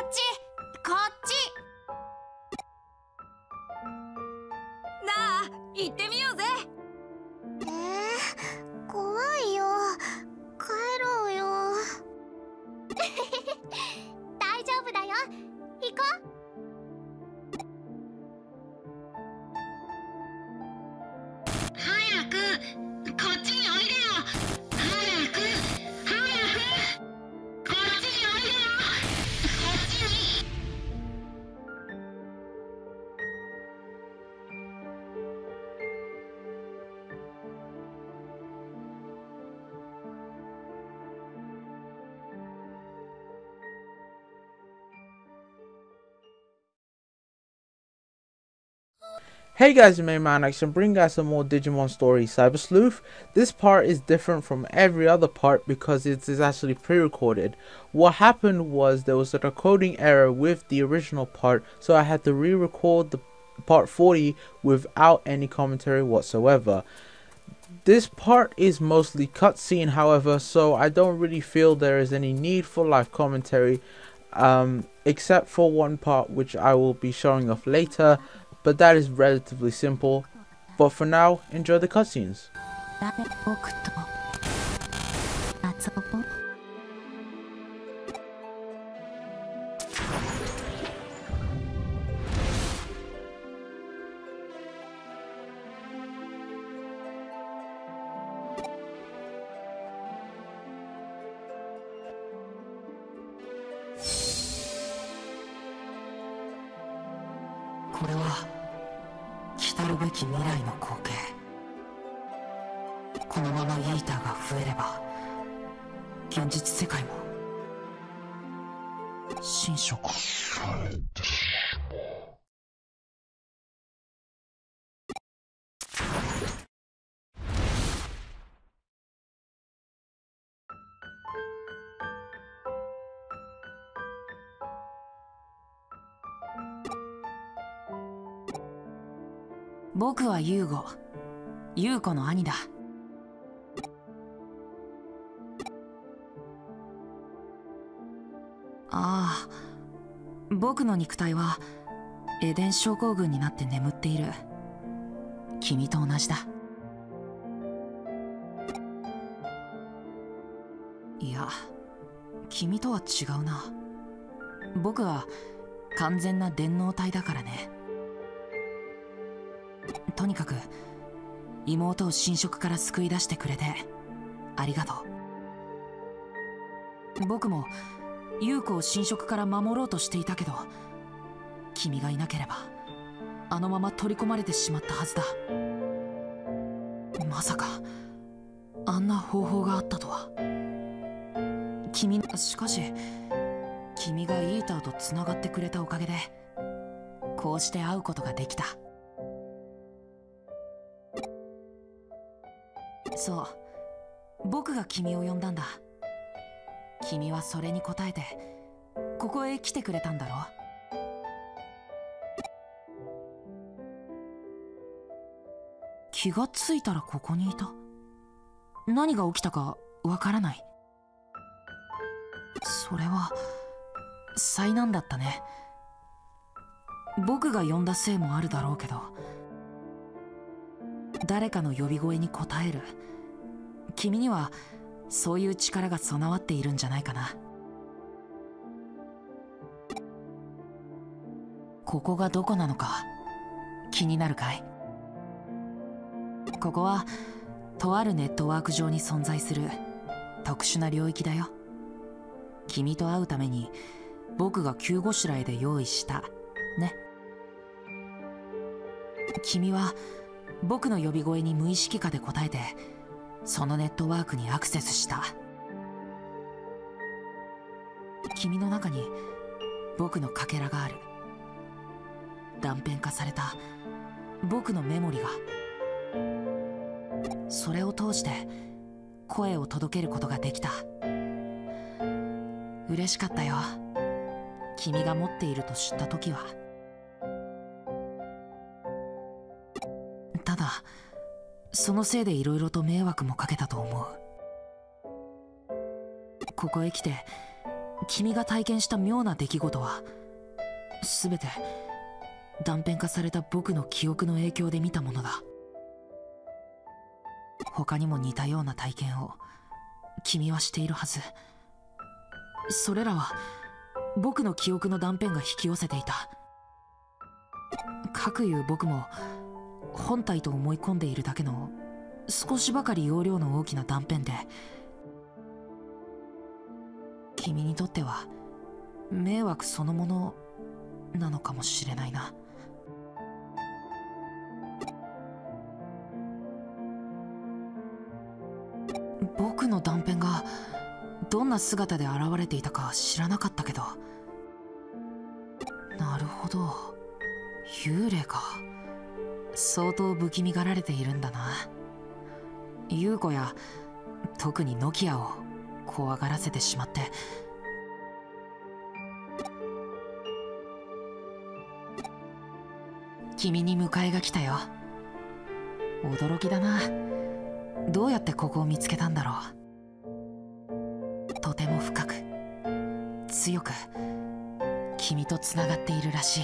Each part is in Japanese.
ちこっち。なあ、行ってみようぜ。 怖いよ。帰ろうよ。大丈夫だよ。行こう。 早くこっちにおいでよ。早く早くこっちにおいでよ。こっちに。 Hey guys, it's Manax and bring guys some more Digimon stories. Cyber Sleuth. This part is different from every other part because it is actually pre-recorded. What happened was there was a decoding error with the original part, so I had to re-record the part 40 without any commentary whatsoever. This part is mostly cutscene, however, so I don't really feel there is any need for live commentary, except for one part which I will be showing off later. But that is relatively simple. But for now, enjoy the cutscenes. これは来るべき未来の光景。このままイーターが増えれば現実世界も侵食されてしまう。僕はユーゴ、ユウコの兄だ。ああ、僕の肉体はエデン症候群になって眠っている。君と同じだ。いや、君とは違うな。僕は完全な電脳体だからね。とにかく妹を侵食から救い出してくれてありがとう。僕も優子を侵食から守ろうとしていたけど、君がいなければあのまま取り込まれてしまったはずだ。まさかあんな方法があったとは。しかし君がイーターとつながってくれたおかげでこうして会うことができた。そう、僕が君を呼んだんだ。君はそれに応えてここへ来てくれたんだろ。気がついたらここにいた。何が起きたかわからない。それは災難だったね。僕が呼んだせいもあるだろうけど、誰かの呼び声に応える君にはそういう力が備わっているんじゃないかな。ここがどこなのか気になるかい？ここはとあるネットワーク上に存在する特殊な領域だよ。君と会うために僕が急ごしらえで用意したね。君は僕の呼び声に無意識下で答えてそのネットワークにアクセスした。君の中に僕のかけらがある。断片化された僕のメモリが。それを通して声を届けることができた。嬉しかったよ、君が持っていると知った時は。ただそのせいでいろいろと迷惑もかけたと思う。ここへ来て君が体験した妙な出来事は全て断片化された僕の記憶の影響で見たものだ。他にも似たような体験を君はしているはず。それらは僕の記憶の断片が引き寄せていた。かくいう僕も本体と思い込んでいるだけの少しばかり容量の大きな断片で、君にとっては迷惑そのものなのかもしれないな。僕の断片がどんな姿で現れていたか知らなかったけど、なるほど、幽霊か。相当不気味がられているんだな。優子や特にノキアを怖がらせてしまって。君に迎えが来たよ。驚きだな。どうやってここを見つけたんだろう。とても深く強く君とつながっているらしい。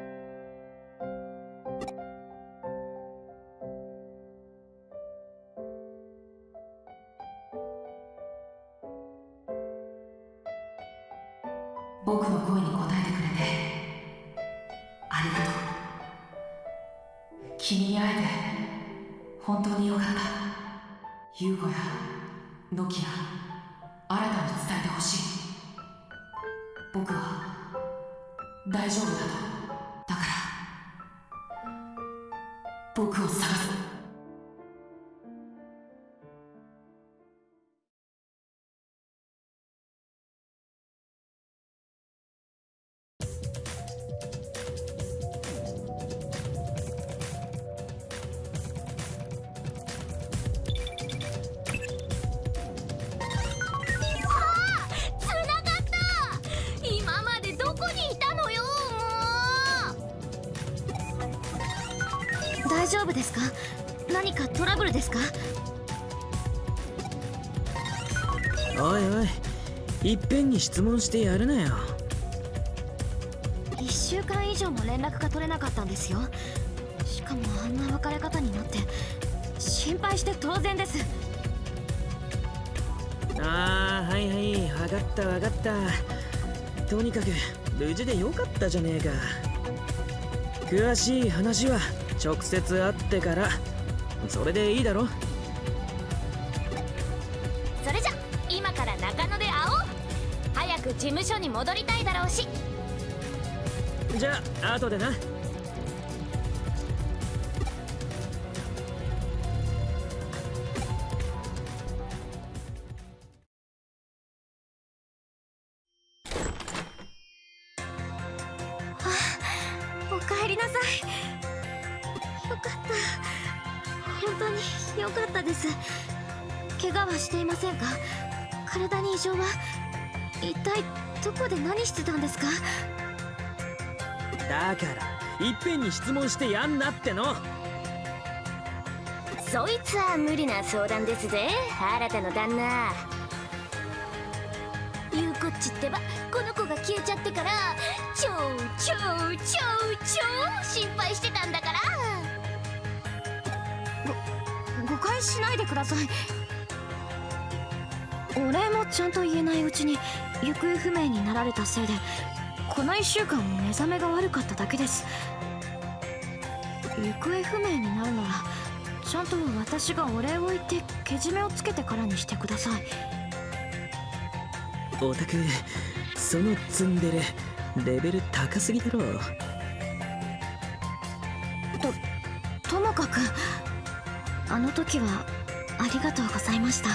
僕の声に応えてくれてありがとう。君に会えて本当によかった。優子やノキア、新たに伝えてほしい。僕は大丈夫だと。だから僕を探す。 大丈夫ですか？何かトラブルですか？ おいおい、いっぺんに質問してやるなよ。 1週間以上も連絡が取れなかったんですよ。しかもあんな別れ方になって心配して当然です。 ああ、はいはい、分かった分かった。とにかく無事でよかったじゃねえか。詳しい話は直接会ってから、それでいいだろ。 それじゃ今から中野で会おう。早く事務所に戻りたいだろうし。 じゃあ後でな。 おかえりなさい。よかった。本当によかったです。怪我はしていませんか？体に異常は？一体どこで何してたんですか？ だからいっぺんに質問してやんなっての。 そいつは無理な相談ですぜ、新たの旦那。ゆうこっちってば、この子が消えちゃってから超心配してたんだから。誤解しないでください。お礼もちゃんと言えないうちに行方不明になられたせいで、この1週間目覚めが悪かっただけです。行方不明になるならちゃんと私がお礼を言ってけじめをつけてからにしてください。 オタク、そのツンデレレベル高すぎだろ。 ともかくあの時はありがとうございました。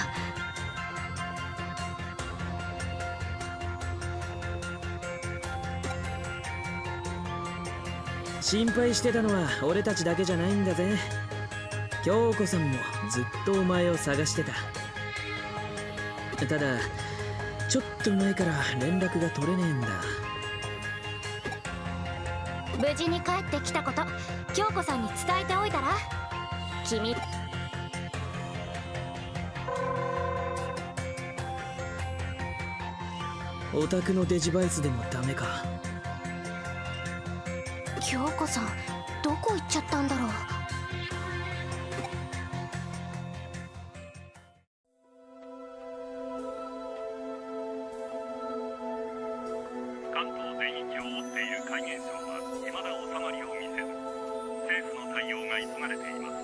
心配してたのは俺たちだけじゃないんだぜ。京子さんもずっとお前を探してた。ただちょっと前から連絡が取れねえんだ。 無事に帰ってきたこと京子さんに伝えておいたら。君オタクのデジバイスでもダメか。 京子さんどこ行っちゃったんだろう。 関東全域を覆っている怪現象は未だ収まりを見せず、政府の対応が急がれています。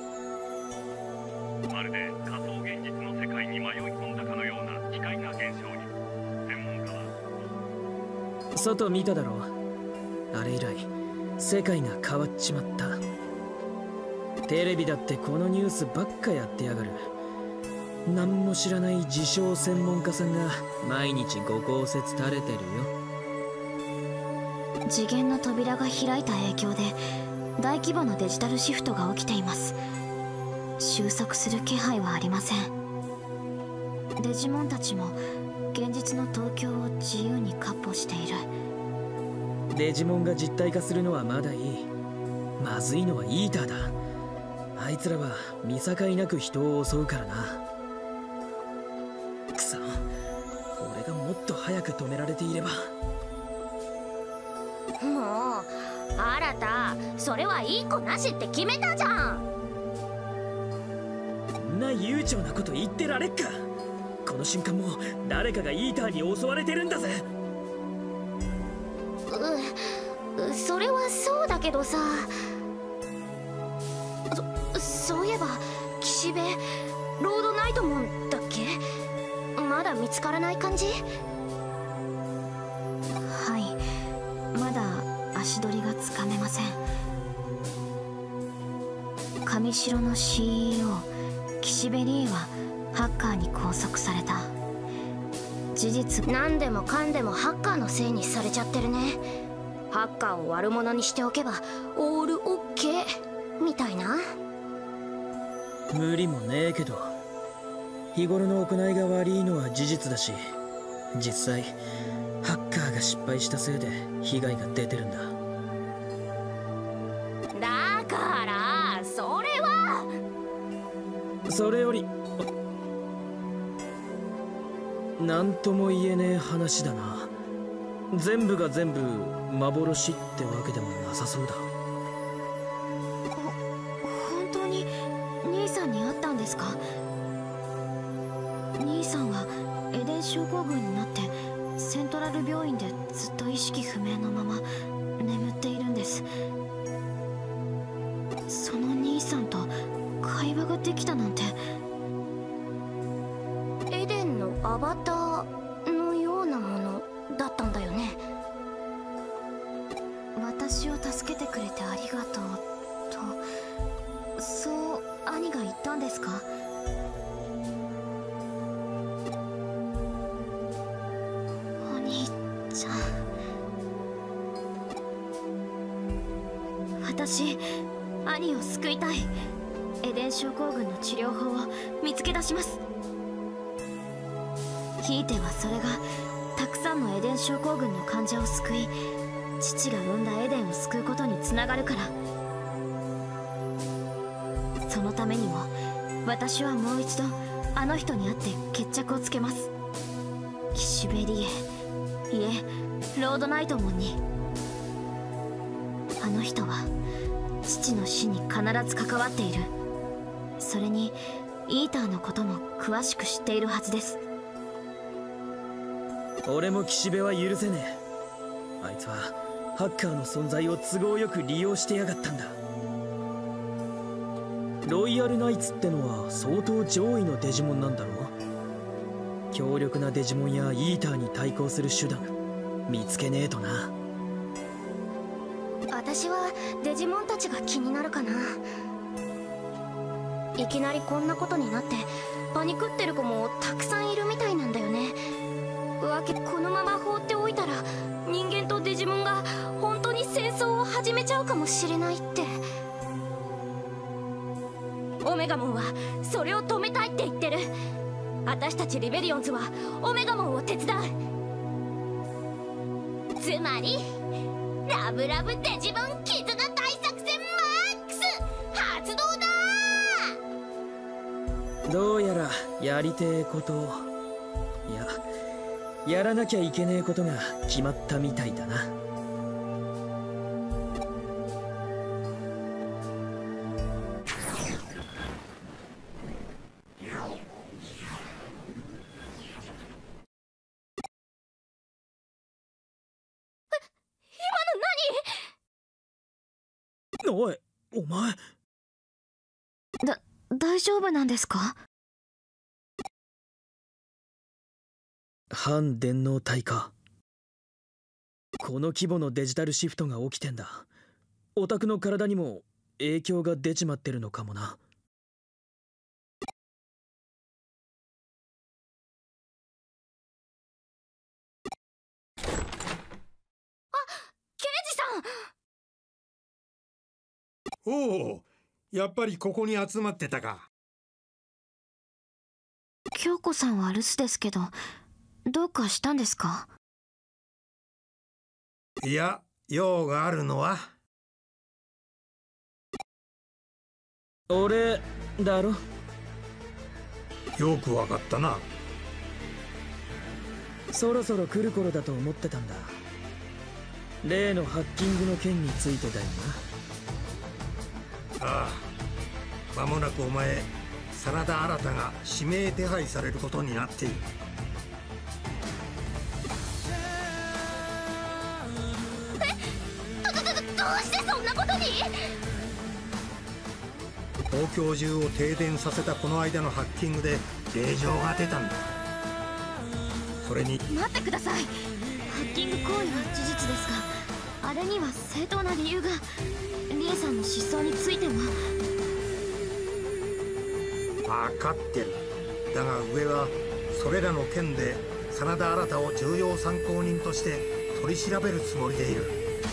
まるで仮想現実の世界に迷い込んだかのような奇怪な現象に、専門家は。 外見ただろ。あれ以来世界が変わっちまった。テレビだってこのニュースばっかやってやがる。何も知らない自称専門家さんが毎日ご公説垂れてるよ。 次元の扉が開いた影響で大規模なデジタルシフトが起きています。収束する気配はありません。デジモンたちも現実の東京を自由に闊歩している。 デジモンが実体化するのはまだいい。まずいのはイーターだ。あいつらは見境なく人を襲うからな。くそ、俺がもっと早く止められていれば。 もう新た、それはいい子なしって決めたじゃん。 そんな悠長なこと言ってられっか。この瞬間も誰かがイーターに襲われてるんだぜ。 それはそうだけどさ。そういえば岸辺ロードナイトモンだっけ。まだ見つからない感じ。はい、まだ足取りがつかめません。上城の CEO 岸辺理恵はハッカーに拘束された。事実、何でもかんでもハッカーのせいにされちゃってるね。ハッカーを悪者にしておけばオールオッケーみたいな。 無理もねえけど、日頃の行いが悪いのは事実だし、実際ハッカーが失敗したせいで被害が出てるんだ。 だからそれは。 それよりなんとも言えねえ話だな。全部が全部幻ってわけでもなさそうだ。 本当に兄さんに会ったんですか。兄さんはエデン症候群になってセントラル病院でずっと意識不明のまま眠っているんです。その兄さんと会話ができたなんて。エデンのアバターのようなものだったんだよね。私を助けてくれてありがとうと、そう兄が言ったんですか。お兄ちゃん、私兄を救いたい。エデン症候群の治療法を見つけ出します。ひいてはそれがたくさんのエデン症候群の患者を救い、父が生んだエデンを救うことにつながるから。そのためにも私はもう一度あの人に会って決着をつけます。岸辺理恵、いえロードナイトモンに。あの人は父の死に必ず関わっている。それにイーターのことも詳しく知っているはずです。 俺も岸辺は許せねえ。あいつはハッカーの存在を都合よく利用してやがったんだ。ロイヤルナイツってのは相当上位のデジモンなんだろ。強力なデジモンやイーターに対抗する手段見つけねえとな。 私はデジモンたちが気になるかな。いきなりこんなことになってパニクってる子もたくさんいるみたいなんだよね。このまま放っておいたら人間とデジモンが本当に戦争を始めちゃうかもしれないって。 オメガモンはそれを止めたいって言ってる。私たちリベリオンズはオメガモンを手伝う。つまりラブラブデジモン絆大作戦マックス発動だ。 どうやらやりてえこと、いややらなきゃいけねえことが決まったみたいだな。おい、お前。 大丈夫なんですか？ 反電脳体か。この規模のデジタルシフトが起きてんだ。オタクの体にも影響が出ちまってるのかもな。 刑事さん。 おお、やっぱりここに集まってたか。 京子さんは留守ですけど、どうかしたんですか？ いや、用があるのは。 俺だろ。 よくわかったな。 そろそろ来る頃だと思ってたんだ。例のハッキングの件についてだよな。 ああ、間もなくお前、真田新が指名手配されることになっている。 どうしてそんなことに？ 東京中を停電させたこの間のハッキングで令状が出たんだ。それに待ってください。ハッキング行為は事実ですが、あれには正当な理由が。リエさんの失踪については。 分かってる。だが上はそれらの件で真田新を重要参考人として取り調べるつもりでいる。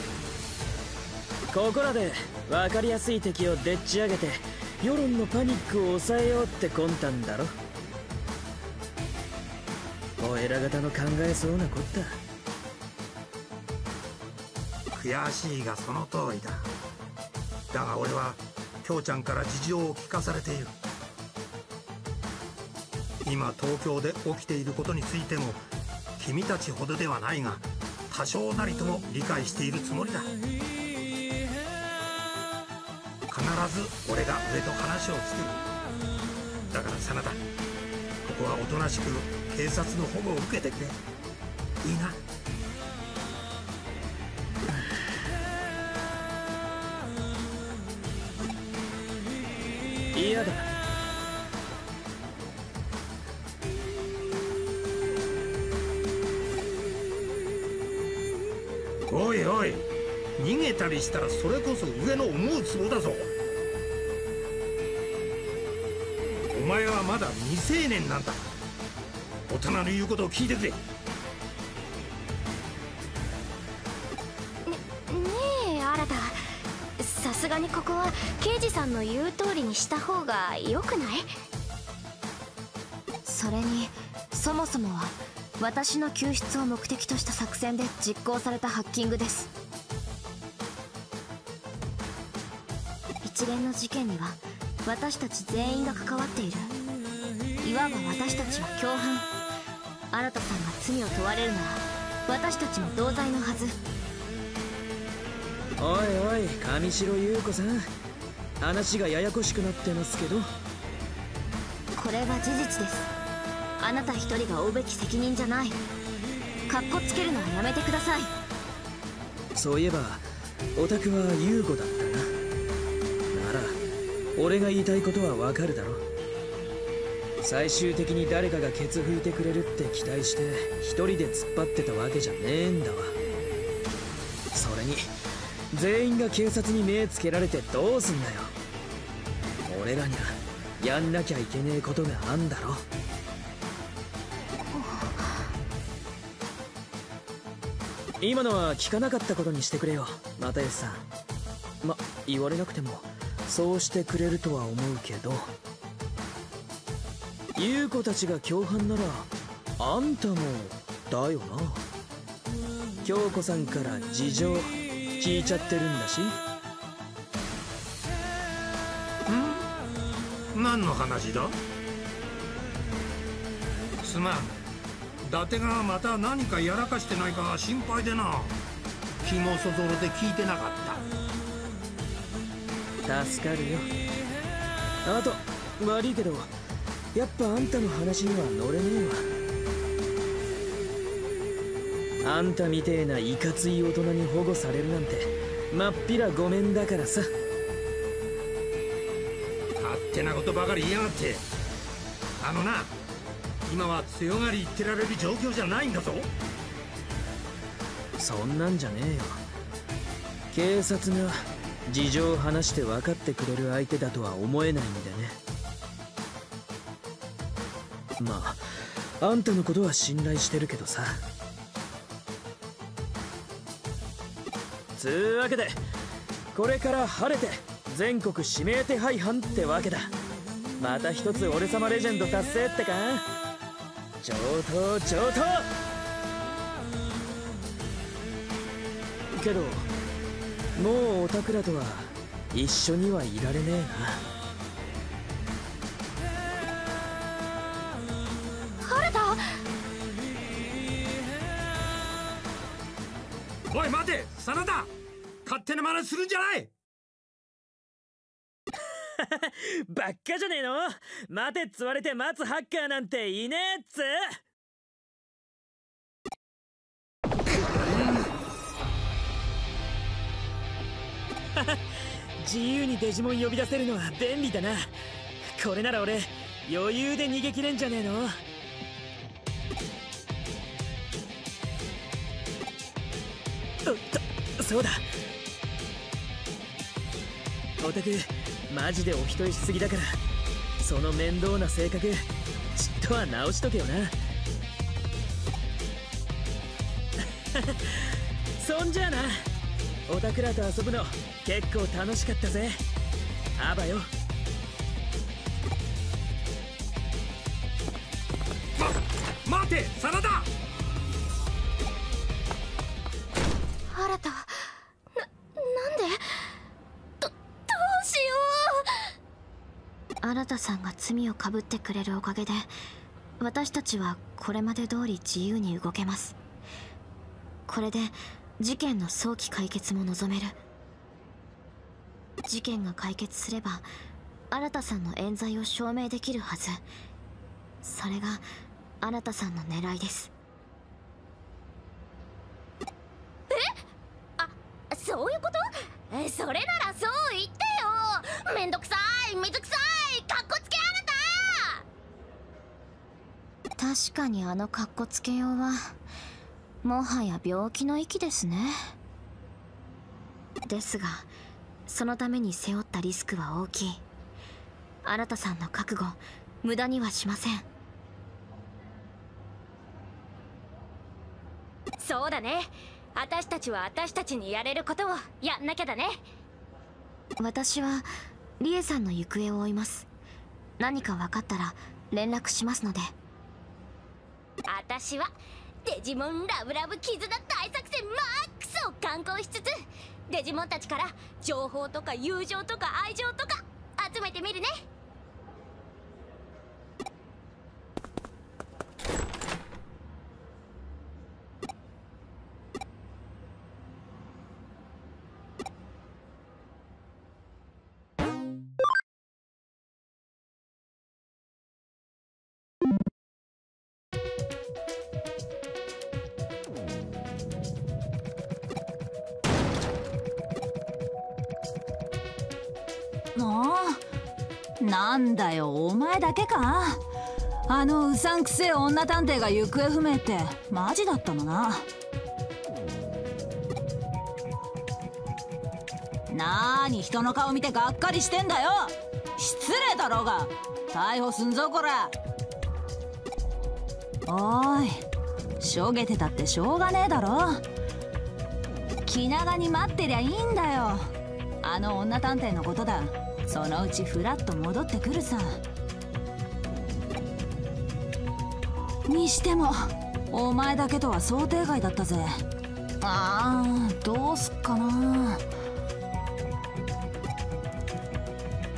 ここらで分かりやすい敵をでっち上げて世論のパニックを抑えようって魂胆だろ。お偉方の考えそうなこった。 悔しいがその通りだ。だが俺は京ちゃんから事情を聞かされている。今東京で起きていることについても君たちほどではないが多少なりとも理解しているつもりだ。必ず俺が上と話をつける。だから真田、ここはおとなしく警察の保護を受けてくれ。いいな。 嫌だ。 おいおい、逃げたりしたらそれこそ上の思うツボだぞ。お前はまだ未成年なんだ。大人の言うことを聞いてくれ。 ねえ新、さすがにここは刑事さんの言う通りにした方が良くない？それにそもそもは私の救出を目的とした作戦で実行されたハッキングです。一連の事件には私たち全員が関わっている。いわば私たちは共犯。新さんが罪を問われるなら私たちも同罪のはず。 おいおい、上白優子さん、話がややこしくなってますけど。 これは事実です。あなた一人が負うべき責任じゃない。カッコつけるのはやめてください。 そういえばオタクは優子だったな。なら俺が言いたいことはわかるだろ。最終的に誰かがケツ拭いてくれるって期待して一人で突っ張ってたわけじゃねえんだわ。それに全員が警察に目つけられてどうすんだよ。俺らにはやんなきゃいけねえことがあんだろ。今のは聞かなかったことにしてくれよ、又吉さん。ま、言われなくてもそうしてくれるとは思うけど。優子たちが共犯ならあんたもだよな。京子さんから事情聞いちゃってるんだし。 何の話だ？すまん。 伊達がまた何かやらかしてないか心配でな。気もそぞろで聞いてなかった。 助かるよ。あと悪いけどやっぱあんたの話には乗れねえわ。あんたみてえないかつい大人に保護されるなんてまっぴらごめんだからさ。 勝手なことばかり言いやがって。あのな、今は強がり言ってられる状況じゃないんだぞ。 そんなんじゃねえよ。警察が事情を話して分かってくれる相手だとは思えないんでね。まああんたのことは信頼してるけどさ。つうわけでこれから晴れて全国指名手配犯ってわけだ。また一つ俺様レジェンド達成ってか。上等上等。けどもうおたくらとは一緒にはいられねえな。 原田、 おい待て、真田、勝手な真似するんじゃない。 ばっかじゃねえの。待てっつ言われて待つハッカーなんていねえっつ。自由にデジモン呼び出せるのは便利だな。これなら俺余裕で逃げ切れんじゃねえの。そうだ、オタクマジでお人よしすぎだからその面倒な性格ちっとは直しとけよな。そんじゃあな、オタクらと遊ぶの結構楽しかったぜ。あばよ。 待て真田。 原田、なんでどうしよう。新さんが罪をかぶってくれるおかげで私たちはこれまで通り自由に動けます。これで事件の早期解決も望める。事件が解決すれば新さんの冤罪を証明できるはず。それが新さんの狙いです。 そういうこと？それならそう言ってよ。めんどくさい、水くさい、かっこつけあなた。 確かにあのかっこつけようはもはや病気の域ですね。ですがそのために背負ったリスクは大きい。新さんの覚悟無駄にはしません。 そうだね、私たちは私たちにやれることをやんなきゃだね。 私はリエさんの行方を追います。何か分かったら連絡しますので。 私はデジモンラブラブ絆大作戦マックスを敢行しつつデジモンたちから情報とか友情とか愛情とか集めてみるね。 なんだよ、お前だけか。あのうさんくせえ女探偵が行方不明ってマジだったのな。なーに人の顔見てがっかりしてんだよ。失礼だろうが。逮捕すんぞこら。おーい、しょげてたってしょうがねえだろ。気長に待ってりゃいいんだよ。あの女探偵のことだ。そのうちフラッと戻ってくるさ。にしてもお前だけとは想定外だったぜ。どうすっかな。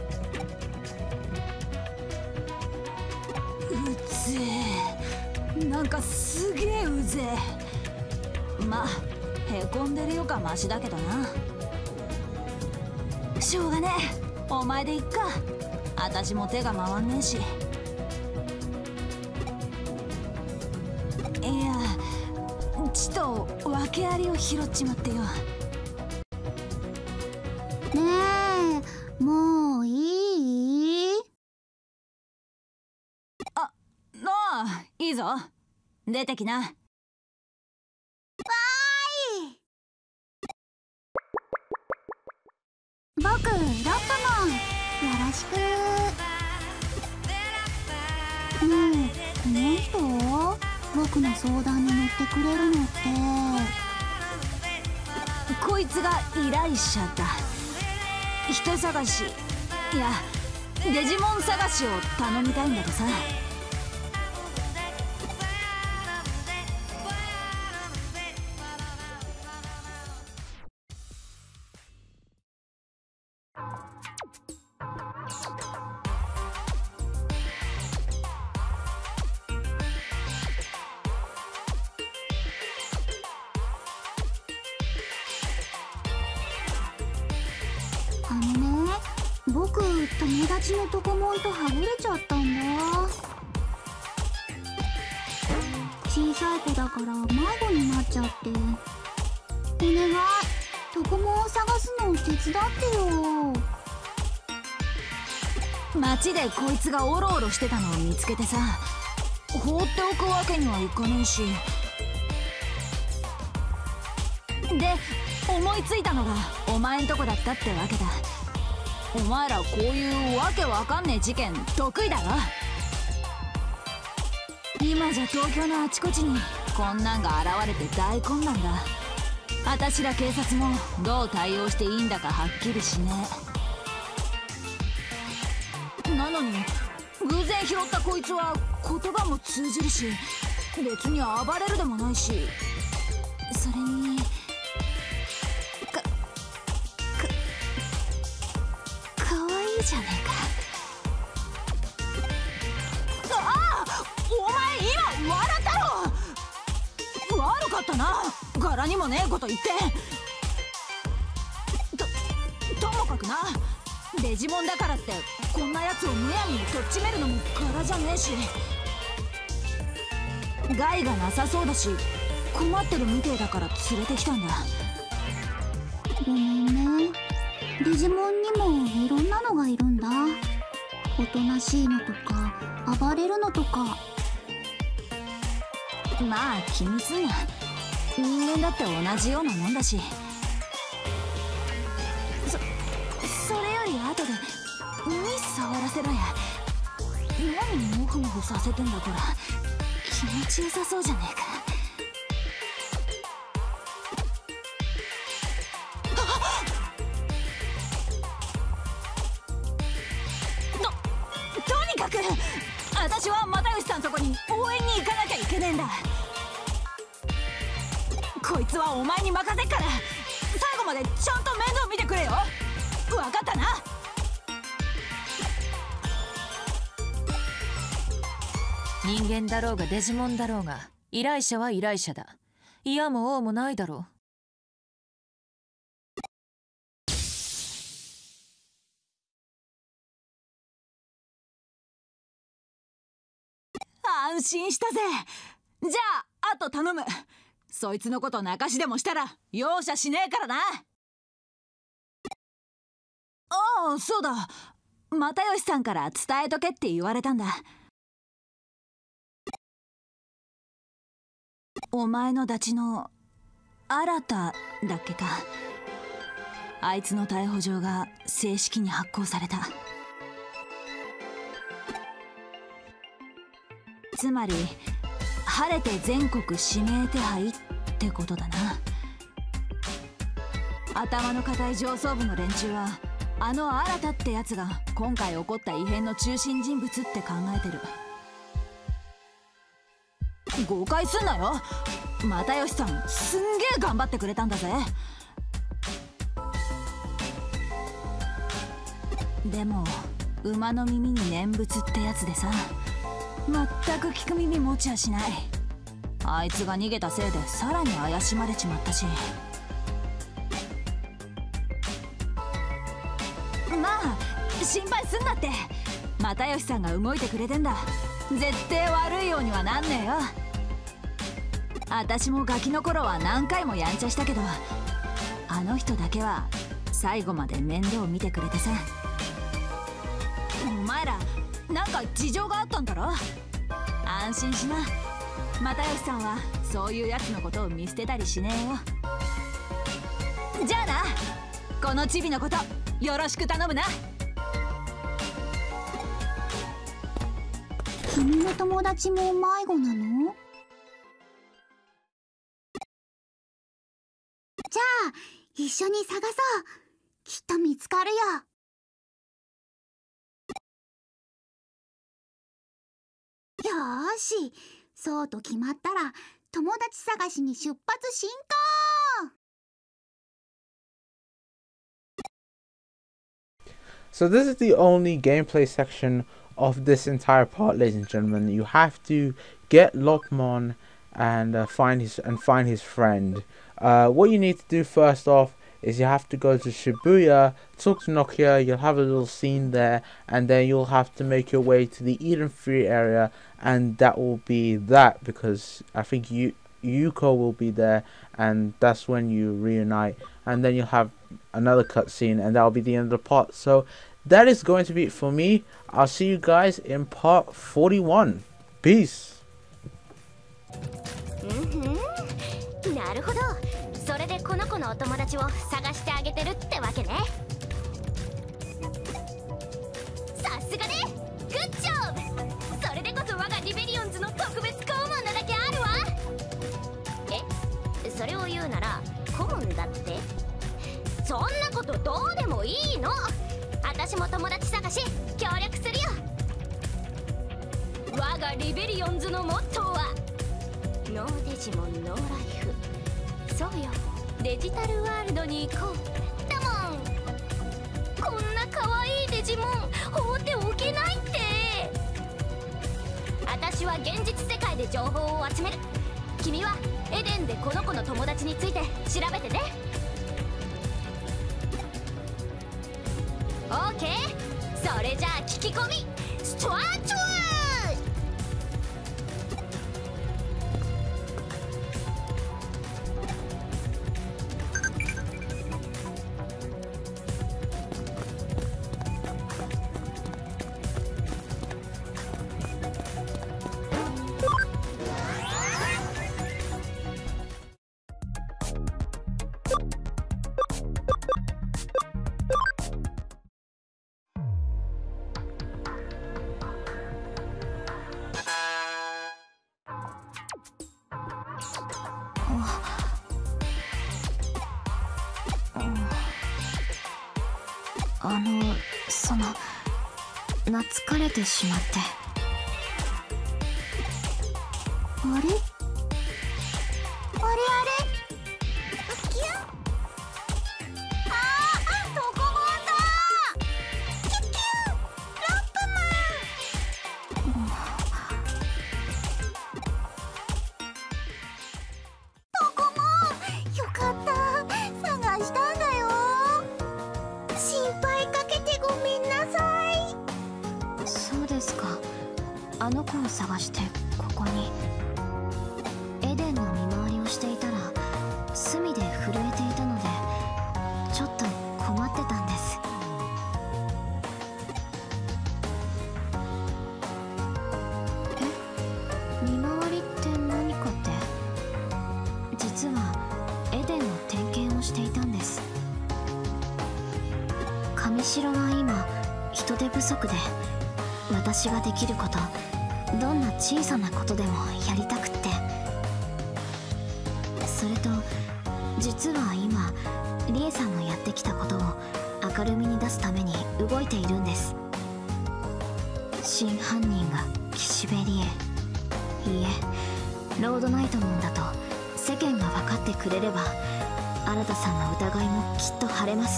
うぜえ、 なんかすげえうぜえ。まあへこんでるよかマシだけどな。しょうがねえ、お前でいっか。私も手が回んねえし。いや、ちと訳ありを拾っちまってよ。 ねえ、もういい？ ああ、いいぞ、出てきな。 僕、ロットモン、よろしく。ねえ、この人？僕の相談に乗ってくれるのって。 こいつが依頼者だ。人探し、いやデジモン探しを頼みたいんだとさ。 僕、友達のトコモンとはぐれちゃったんだ。小さい子だから迷子になっちゃって。お願い、トコモンを探すのを手伝ってよ。 街でこいつがオロオロしてたのを見つけてさ、放っておくわけにはいかねえし。で思いついたのがお前んとこだったってわけだ。お前らこういうわけわかんねえ事件得意だろ。今じゃ東京のあちこちにこんなんが現れて大混乱だ。あたしら警察もどう対応していいんだかはっきりしねえ。なのに偶然拾ったこいつは言葉も通じるし、別に暴れるでもないし、それにじゃねえか。ああ、お前今笑ったろ。悪かったな、柄にもねえこと言って。ともかくな、デジモンだからってこんなやつをむやみにとっちめるのも柄じゃねえし、害がなさそうだし困ってるみてえだから連れてきたんだ。 ごめんね、デジモンにもいろんなのがいるんだ。おとなしいのとか暴れるのとか。 まあ気にすんな、人間だって同じようなもんだし。それより後で耳触らせろや。何モフモフさせてんだこら。気持ちよさそうじゃねえか。私は又吉さんとこに応援に行かなきゃいけねえんだ。こいつはお前に任せっから最後までちゃんと面倒見てくれよ。分かったな。 人間だろうがデジモンだろうが依頼者は依頼者だ。嫌も王もないだろう。 安心したぜ。じゃああと頼む。そいつのこと泣かしでもしたら容赦しねえからな。ああ、そうだ、又吉さんから伝えとけって言われたんだ。お前のダチの新だっけか、あいつの逮捕状が正式に発行された。つまり晴れて全国指名手配ってことだな。頭の固い上層部の連中はあの新ってやつが今回起こった異変の中心人物って考えてる。誤解すんなよ、又吉さんすんげえ頑張ってくれたんだぜ。でも馬の耳に念仏ってやつでさ、全く聞く耳持ちはしない。 あいつが逃げたせいでさらに怪しまれちまったし。まあ心配すんなって。又吉さんが動いてくれてんだ。絶対悪いようにはなんねえよ。私もガキの頃は何回もやんちゃしたけど、あの人だけは最後まで面倒を見てくれてさ。お前らなんか事情があったんだろ。安心しな。又吉さんはそういうやつのことを見捨てたりしねえよ。じゃあな、このチビのことよろしく頼むな。 君の友達も迷子なの？じゃあ一緒に探そう。きっと見つかるよ。よーし、そうと決まったら友達探しに出発進行。 So this is the only gameplay section of this entire part, ladies and gentlemen. You have to get Lockmon and find his friend. What you need to do first off is you have to go to Shibuya, talk to Nokia, you'll have a little scene there, and then you'll have to make your way to the Eden Free area, and that will be that, because I think Yuko will be there, and that's when you reunite, and then you'll have another cutscene, and that'll be the end of the part. So that is going to be it for me. I'll see you guys in part 41. Peace. なるほど。それでこの子のお友達を探してあげてるってわけね。さすがね。グッジョブ。それでこそ我がリベリオンズの特別顧問なだけあるわ。え、それを言うなら顧問だって。そんなことどうでもいいの。私も友達探し協力するよ。我がリベリオンズのモットーはノーデジモンノーライフ。そうよ、デジタルワールドに行こうだもん。こんな可愛いデジモン放っておけないって。私は現実世界で情報を集める。君はエデンでこの子の友達について調べてね。オーケー、それじゃあ聞き込みスタート。 疲れてしまって。 あれキュン。トコモンだ。キュキュン、ロップマン。トコモン、よかった。探したんだよ。心配かけてごめんなさい。 そうですか。あの子を探してここに。エデンの見回りをしていたら隅で震えていたのでちょっと困ってたんです。え、見回りって何かって。実はエデンの点検をしていたんです。神城は今人手不足で、私ができること、どんな小さなことでもやりたくって。それと実は今リエさんのやってきたことを明るみに出すために動いているんです。真犯人が岸辺理恵。いいえ、ロードナイトモンだと世間が分かってくれれば新さんの疑いもきっと晴れます。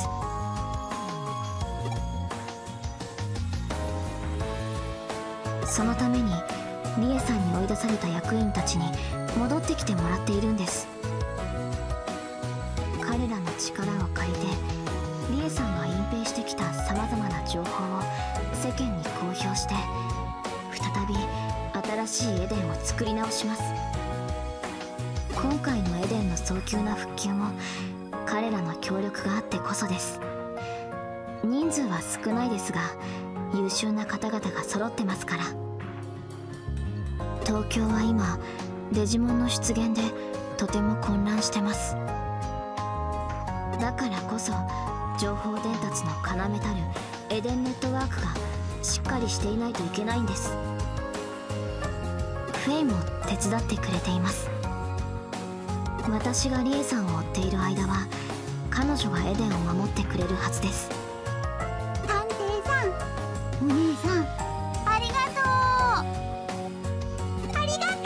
そのためにリエさんに追い出された役員たちに戻ってきてもらっているんです。彼らの力を借りてリエさんが隠蔽してきたさまざまな情報を世間に公表して、再び新しいエデンを作り直します。今回のエデンの早急な復旧も彼らの協力があってこそです。人数は少ないですが優秀な方々が揃ってますから。東京は今デジモンの出現でとても混乱してます。だからこそ情報伝達の要たるエデンネットワークがしっかりしていないといけないんです。フェイも手伝ってくれています。私がリエさんを追っている間は彼女がエデンを守ってくれるはずです。 探偵さん、お姉さん、ありがとう。ありが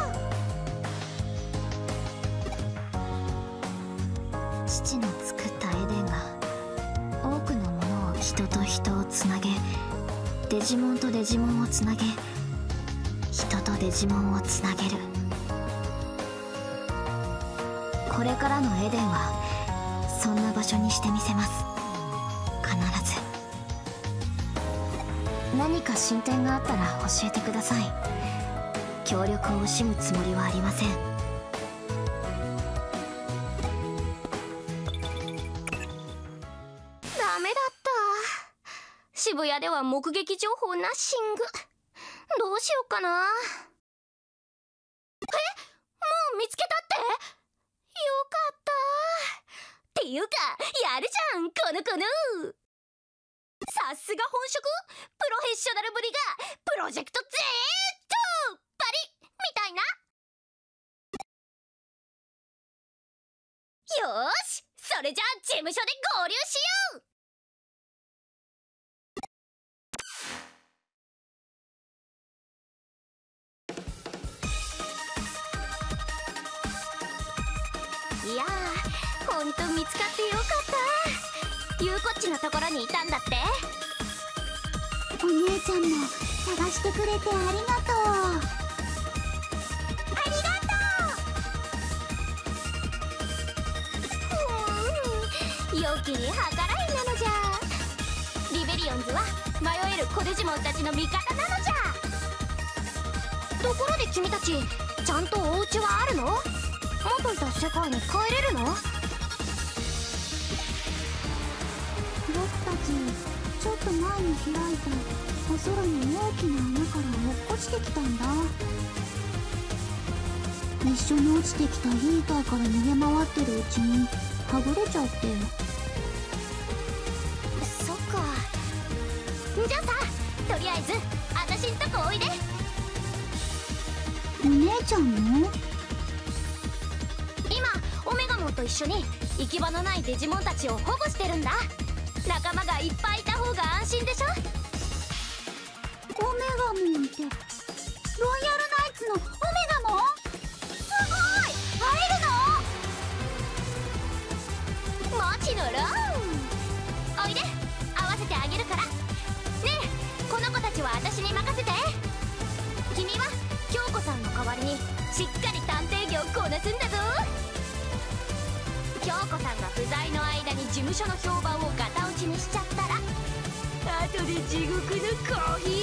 とう。 父の作ったエデンが多くのものを人と人をつなげ、デジモンとデジモンをつなげ、人とデジモンをつなげる。これからのエデンはそんな場所にしてみせます。必ず。何か進展があったら教えてください。協力を惜しむつもりはありません。 ダメだった。渋谷では目撃情報ナッシング。どうしようかな。もう見つけたって？よかった。っていうかやるじゃんこの子の。さすが本職、プロフェッショナルぶりがプロジェクト Z バリみたいな。よーし、それじゃあ事務所で合流しよう。いやー、ほんと見つかってよかった。ゆうこっちのところにいたんだって。 お姉ちゃんも探してくれてありがとう。ありがとう。良きに計らいなのじゃ。リベリオンズは迷える小デジモンたちの味方なのじゃ。ところで君たち、ちゃんとお家はあるの？元いた世界に帰れるの？ 僕たちちょっと前に開いたお空の大きな穴から落っこちてきたんだ。一緒に落ちてきたヒーターから逃げ回ってるうちにはぐれちゃって。 そっか。じゃあさ、とりあえず私んとこおいで。 お姉ちゃんも？ 今オメガモンと一緒に行き場のないデジモンたちを保護してるんだ。仲間がいっぱいいた方が安心でしょ。 オメガモンってロイヤルナイツのオメガモン？すごい！会えるの？ もちろん。おいで、合わせてあげるから。ねえ、この子たちは私に任せて。君は京子さんの代わりにしっかり探偵業をこなすんだぞ。京子さんが不在の間に事務所の評判をガタ落ちにしちゃったら、後で地獄のコーヒー